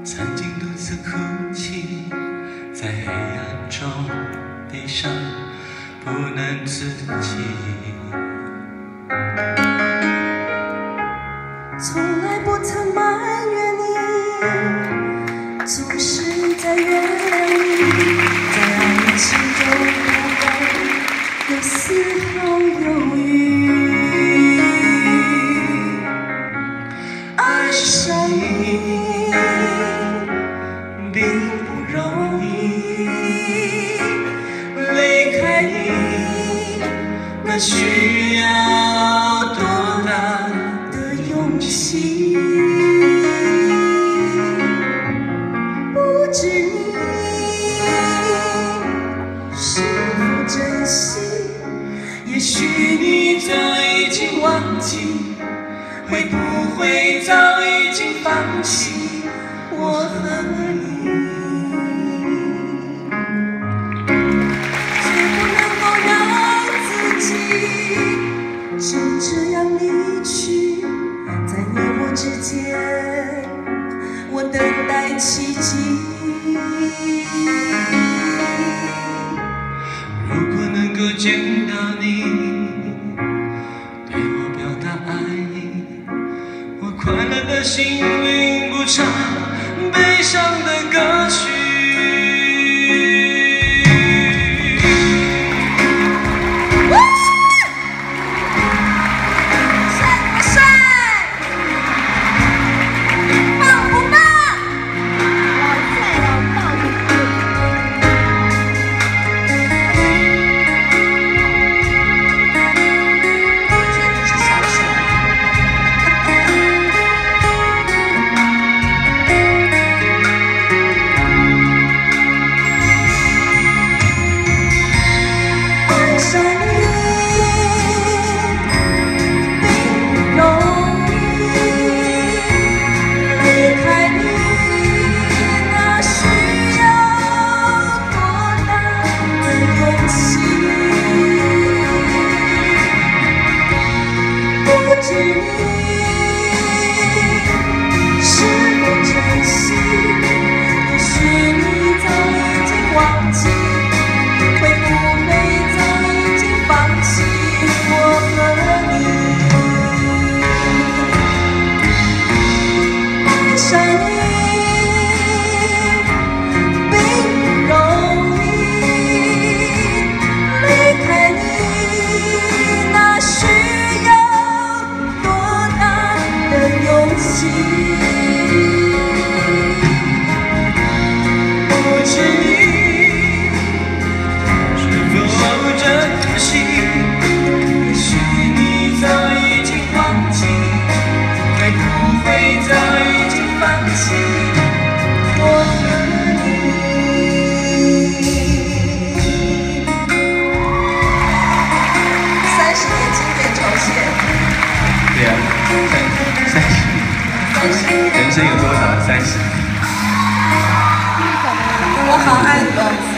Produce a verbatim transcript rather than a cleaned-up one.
曾经独自哭泣，在黑暗中悲伤不能自己。 从来不曾埋怨你，总是在原谅你，在爱情中不会有丝毫犹豫。爱上你并不容易，离开你那需要多大的勇气？不知你是否珍惜，也许你早已经忘记，会不会早已经放弃我和你？绝不能够让自己就这样离去，在你我之间，我等待奇迹。 如果能够见到你，对我表达爱意，我快乐的心灵不唱悲伤的歌曲。对啊，三三十，人生有多少？三十。 我好爱你。